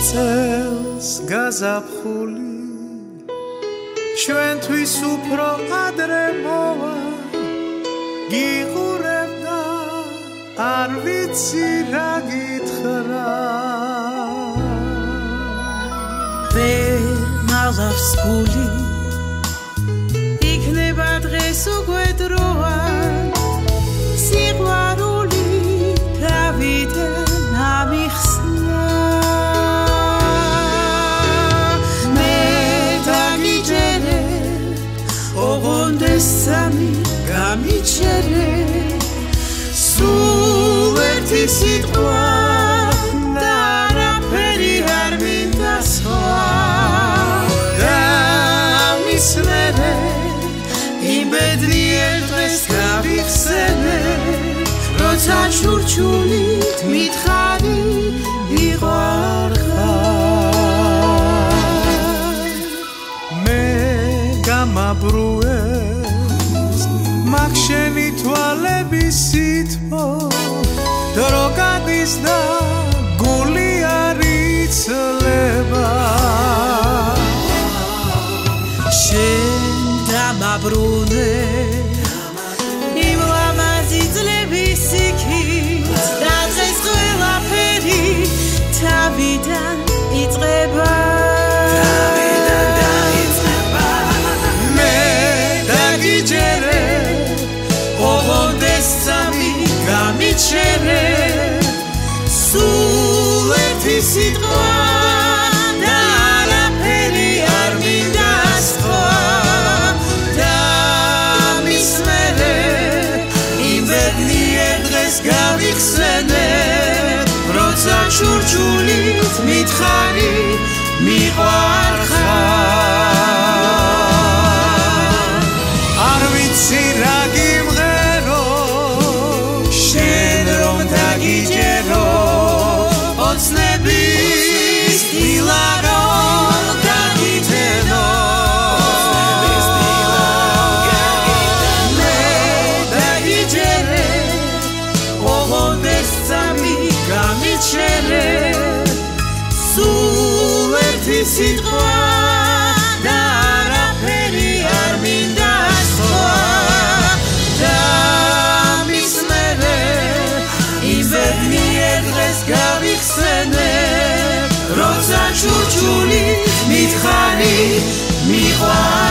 წელს გაზაფხული ჩვენთვის უფრო ადრე მოვა გიყურებდა არ ვიცი რა გითხრა ვერ მაღლავს გული იქნება დღეს უკვე დროა სიყვარული თავიდან ამიხსნა მე დაგიჯერე ოღონდეს სამი გამიჩერე სულ ერთი სიტყვა და არაფერი არ მინდა სხვა და ამის მერე იმედნიერ დღეს გავიხსენე როცა ჩურჩულით მითხარი მიყვარხარ მე გამაბრუეს მაგ შენი თვალების სითბო დრო გადის და გული არ იცლება შენ დამაბრუნე იმ ლამაზი წლების იქით და დღეს ყველაფერი თავიდან იწყება მე დაგიჯერე ოღონდეს სამი გამიჩერე სულ ერთი სიტყვა და არაფერი არ მინდა სხვა და ამის მერე იმედნიერ დღეს გავიხსენე როცა ჩურჩულით მითხარი მიყვარხარ არ ვიცი რა გიმღერო შენ რომ დაგიჯერო ოცნების დილა რომ გაგიტენო მე დაგიჯერე ოღონდეს სამი გამიჩერე სულ ერთი სიტყვა და არაფერი არ მინდა სხვა და ამის მერე იმედნიერ დღეს გავიხსენე როცა ჩურჩული მითხარი მიყვარხარ